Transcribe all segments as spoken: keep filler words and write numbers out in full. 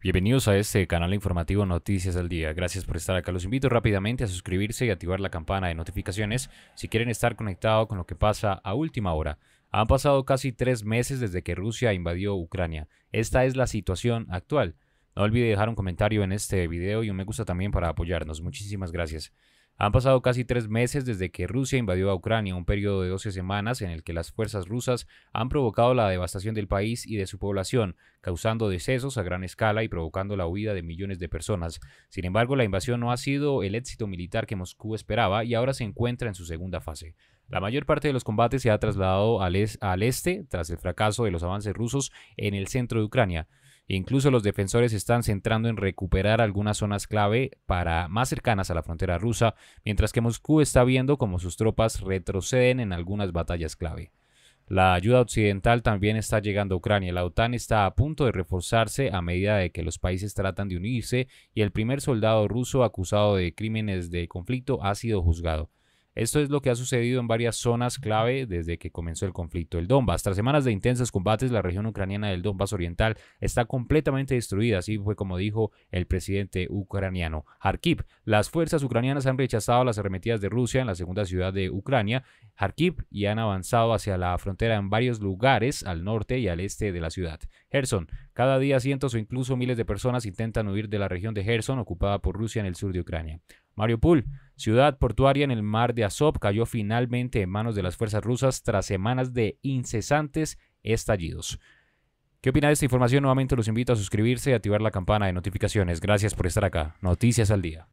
Bienvenidos a este canal informativo Noticias al Día. Gracias por estar acá. Los invito rápidamente a suscribirse y activar la campana de notificaciones si quieren estar conectados con lo que pasa a última hora. Han pasado casi tres meses desde que Rusia invadió Ucrania. Esta es la situación actual. No olvide dejar un comentario en este video y un me gusta también para apoyarnos. Muchísimas gracias. Han pasado casi tres meses desde que Rusia invadió a Ucrania, un periodo de doce semanas en el que las fuerzas rusas han provocado la devastación del país y de su población, causando decesos a gran escala y provocando la huida de millones de personas. Sin embargo, la invasión no ha sido el éxito militar que Moscú esperaba y ahora se encuentra en su segunda fase. La mayor parte de los combates se ha trasladado al, es al este tras el fracaso de los avances rusos en el centro de Ucrania. Incluso los defensores se están centrando en recuperar algunas zonas clave para más cercanas a la frontera rusa, mientras que Moscú está viendo cómo sus tropas retroceden en algunas batallas clave. La ayuda occidental también está llegando a Ucrania. La OTAN está a punto de reforzarse a medida de que los países tratan de unirse y el primer soldado ruso acusado de crímenes de conflicto ha sido juzgado. Esto es lo que ha sucedido en varias zonas clave desde que comenzó el conflicto. El Donbas, tras semanas de intensos combates, la región ucraniana del Donbas oriental está completamente destruida, así fue como dijo el presidente ucraniano. Kharkiv, las fuerzas ucranianas han rechazado las arremetidas de Rusia en la segunda ciudad de Ucrania, Kharkiv, y han avanzado hacia la frontera en varios lugares al norte y al este de la ciudad. Kherson, cada día cientos o incluso miles de personas intentan huir de la región de Kherson, ocupada por Rusia en el sur de Ucrania. Mariupol, ciudad portuaria en el mar de Azov, cayó finalmente en manos de las fuerzas rusas tras semanas de incesantes estallidos. ¿Qué opina de esta información? Nuevamente los invito a suscribirse y activar la campana de notificaciones. Gracias por estar acá. Noticias al Día.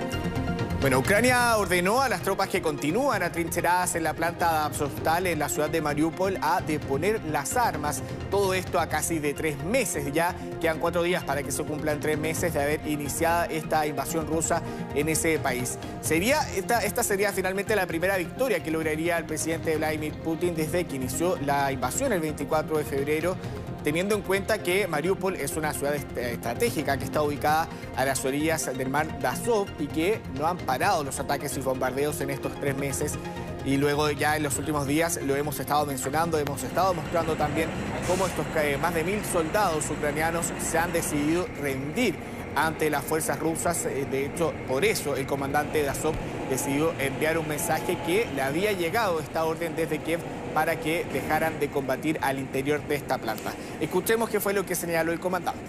Bueno, Ucrania ordenó a las tropas que continúan atrincheradas en la planta de Azovstal en la ciudad de Mariupol a deponer las armas. Todo esto a casi de tres meses ya. Quedan cuatro días para que se cumplan tres meses de haber iniciado esta invasión rusa en ese país. Sería, esta, esta sería finalmente la primera victoria que lograría el presidente Vladimir Putin desde que inició la invasión el veinticuatro de febrero. Teniendo en cuenta que Mariupol es una ciudad estratégica que está ubicada a las orillas del mar de Azov y que no han parado los ataques y bombardeos en estos tres meses. Y luego ya en los últimos días lo hemos estado mencionando, hemos estado mostrando también cómo estos más de mil soldados ucranianos se han decidido rendir ante las fuerzas rusas. De hecho, por eso el comandante de Azov decidió enviar un mensaje que le había llegado esta orden desde Kiev para que dejaran de combatir al interior de esta planta. Escuchemos qué fue lo que señaló el comandante.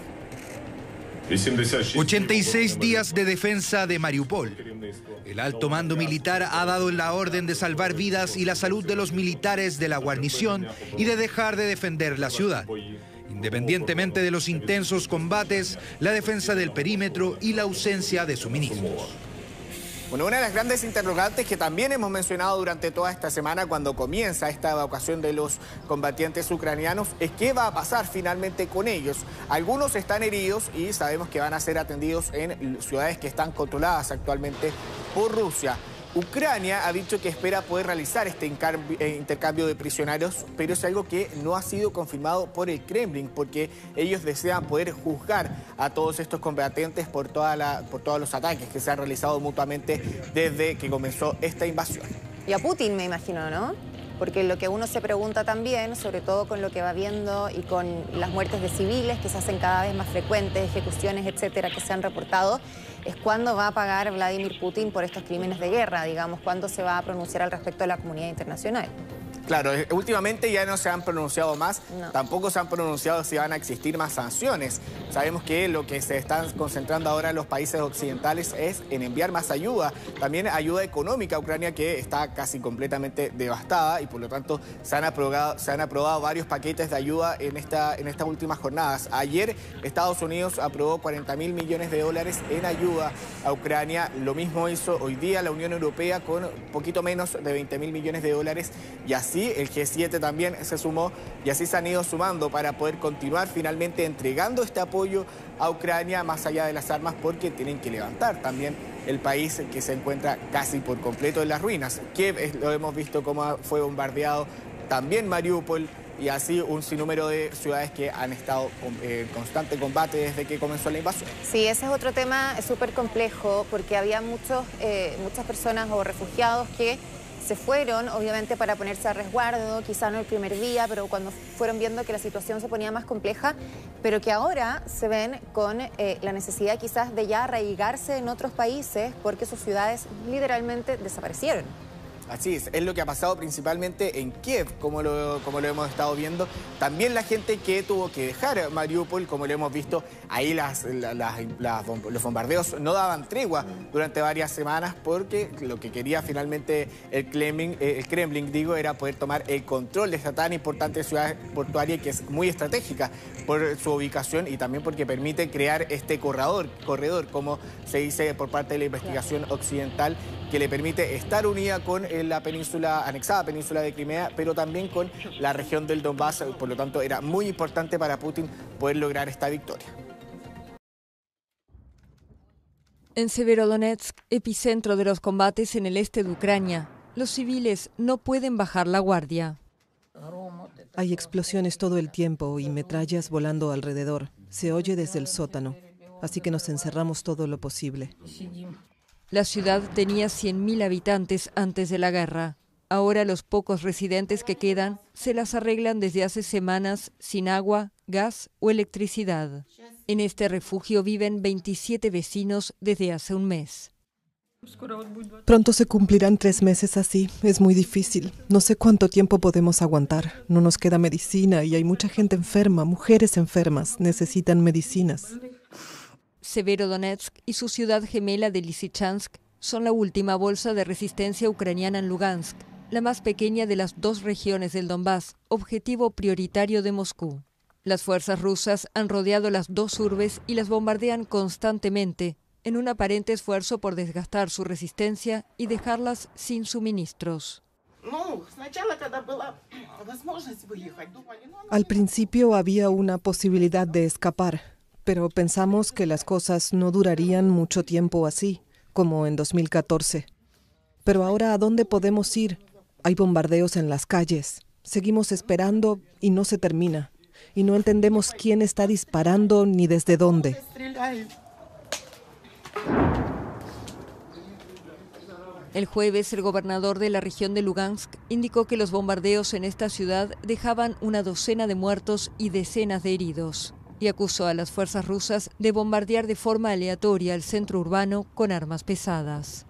ochenta y seis días de defensa de Mariupol. El alto mando militar ha dado la orden de salvar vidas y la salud de los militares de la guarnición y de dejar de defender la ciudad. Independientemente de los intensos combates, la defensa del perímetro y la ausencia de suministros. Bueno, una de las grandes interrogantes que también hemos mencionado durante toda esta semana cuando comienza esta evacuación de los combatientes ucranianos es qué va a pasar finalmente con ellos. Algunos están heridos y sabemos que van a ser atendidos en ciudades que están controladas actualmente por Rusia. Ucrania ha dicho que espera poder realizar este intercambio de prisioneros, pero es algo que no ha sido confirmado por el Kremlin, porque ellos desean poder juzgar a todos estos combatientes por, toda la, por todos los ataques que se han realizado mutuamente desde que comenzó esta invasión. Y a Putin, me imagino, ¿no? Porque lo que uno se pregunta también, sobre todo con lo que va viendo y con las muertes de civiles que se hacen cada vez más frecuentes, ejecuciones, etcétera, que se han reportado, es cuándo va a pagar Vladimir Putin por estos crímenes de guerra, digamos, cuándo se va a pronunciar al respecto de la comunidad internacional. Claro, últimamente ya no se han pronunciado más, no. Tampoco se han pronunciado si van a existir más sanciones. Sabemos que lo que se están concentrando ahora los países occidentales es en enviar más ayuda, también ayuda económica a Ucrania, que está casi completamente devastada y por lo tanto se han aprobado, se han aprobado varios paquetes de ayuda en, esta, en estas últimas jornadas. Ayer Estados Unidos aprobó cuarenta mil millones de dólares en ayuda a Ucrania, lo mismo hizo hoy día la Unión Europea con un poquito menos de veinte mil millones de dólares y así el G siete también se sumó y así se han ido sumando para poder continuar finalmente entregando este apoyo a Ucrania más allá de las armas, porque tienen que levantar también el país que se encuentra casi por completo en las ruinas. Kiev, lo hemos visto cómo fue bombardeado, también Mariupol y así un sinnúmero de ciudades que han estado en constante combate desde que comenzó la invasión. Sí, ese es otro tema súper complejo porque había muchos, eh, muchas personas o refugiados que se fueron, obviamente, para ponerse a resguardo, quizá no el primer día, pero cuando fueron viendo que la situación se ponía más compleja, pero que ahora se ven con eh, la necesidad quizás de ya arraigarse en otros países porque sus ciudades literalmente desaparecieron. Así es, es lo que ha pasado principalmente en Kiev, como lo, como lo hemos estado viendo. También la gente que tuvo que dejar Mariupol, como lo hemos visto, ahí las, las, las, los bombardeos no daban tregua durante varias semanas porque lo que quería finalmente el Kremlin, el Kremlin digo, era poder tomar el control de esta tan importante ciudad portuaria que es muy estratégica por su ubicación y también porque permite crear este corredor, corredor como se dice por parte de la investigación occidental, que le permite estar unida con la península, anexada península de Crimea, pero también con la región del Donbass. Por lo tanto, era muy importante para Putin poder lograr esta victoria. En Severodonetsk, epicentro de los combates en el este de Ucrania, los civiles no pueden bajar la guardia. Hay explosiones todo el tiempo y metrallas volando alrededor. Se oye desde el sótano, así que nos encerramos todo lo posible. La ciudad tenía cien mil habitantes antes de la guerra. Ahora los pocos residentes que quedan se las arreglan desde hace semanas sin agua, gas o electricidad. En este refugio viven veintisiete vecinos desde hace un mes. Pronto se cumplirán tres meses así. Es muy difícil. No sé cuánto tiempo podemos aguantar. No nos queda medicina y hay mucha gente enferma, mujeres enfermas. Necesitan medicinas. Severodonetsk y su ciudad gemela de Lysychansk son la última bolsa de resistencia ucraniana en Lugansk, la más pequeña de las dos regiones del Donbass, objetivo prioritario de Moscú. Las fuerzas rusas han rodeado las dos urbes y las bombardean constantemente, en un aparente esfuerzo por desgastar su resistencia y dejarlas sin suministros. Al principio había una posibilidad de escapar, pero pensamos que las cosas no durarían mucho tiempo así, como en dos mil catorce. Pero ahora, ¿a dónde podemos ir? Hay bombardeos en las calles. Seguimos esperando y no se termina. Y no entendemos quién está disparando ni desde dónde. El jueves, el gobernador de la región de Lugansk indicó que los bombardeos en esta ciudad dejaban una docena de muertos y decenas de heridos, y acusó a las fuerzas rusas de bombardear de forma aleatoria el centro urbano con armas pesadas.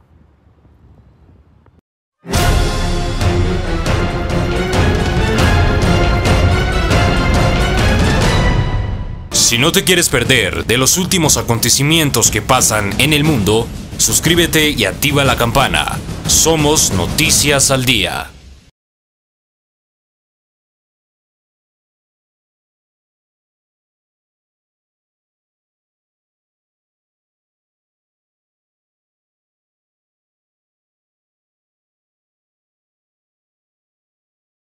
Si no te quieres perder de los últimos acontecimientos que pasan en el mundo, suscríbete y activa la campana. Somos Noticias al Día.